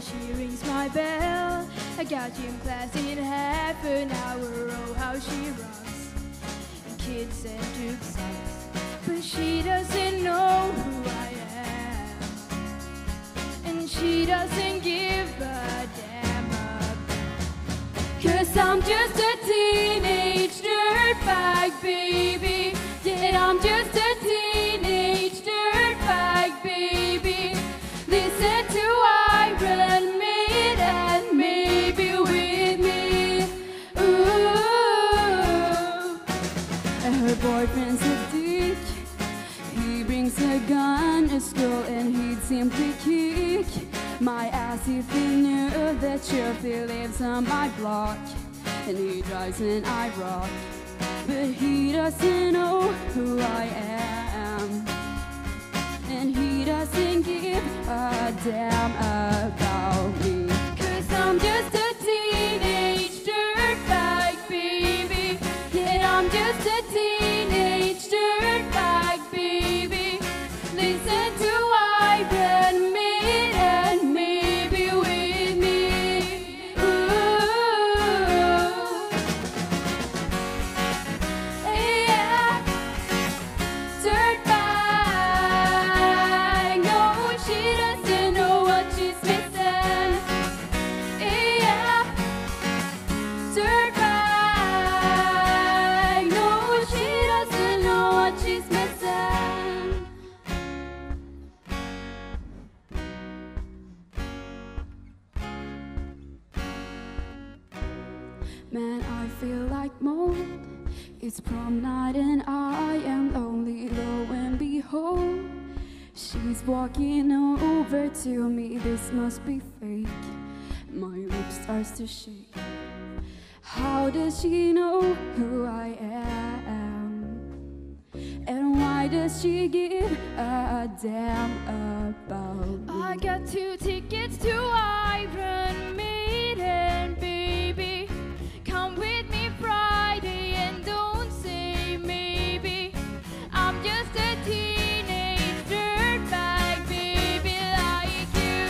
she rings my bell. I got gym class in half an hour. Oh, how she runs. And kids and Duke socks. But she doesn't know who I am. And she doesn't give a damn about. 'Cause I'm just a teenage dirtbag, baby. Yeah, I'm just a teenage dirtbag, baby. Listen to Iron Maiden, maybe with me. Ooh. Her boyfriend's a dick. He brings a gun to school and he'd simply kick my ass if he knew that Chirpy lives on my block. And he drives an IROC, but he doesn't know who I am. And he doesn't give a damn about me. 'Cause I'm just a teenage dirtbag, baby. Yeah, I'm just a teenage dirtbag, baby. Listen to Iron Maiden, maybe with me. Ooh. Yeah. Dirtbag. No, she doesn't know what she's missing. Yeah. Dirtbag. No, she doesn't know what she's missing. Man, I feel like mold. It's prom night and I am lonely, lo and behold, she's walking over to me. This must be fake. My lip starts to shake. How does she know who I am? And why does she give a damn about me? I got 2 tickets to Iron Maiden, baby. Come with me Friday and don't say maybe. I'm just a teenage dirtbag, baby, like you.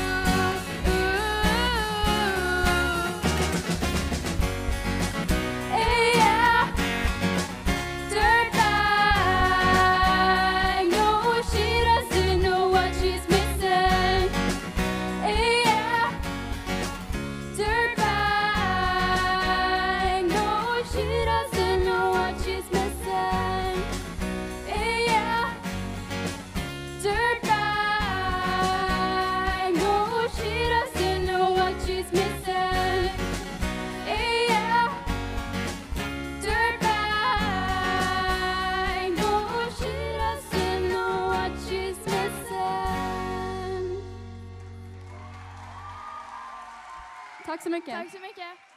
Ooh. Yeah. Dirtbag. No, she doesn't know what she's missing. Yeah. Dirtbag. No, she doesn't know what she's missing. Yeah. Dirtbag. No, she doesn't know what she's missing. Yeah. Dirtbag. No, she doesn't know what she's missing. Tack så mycket. Tack så mycket.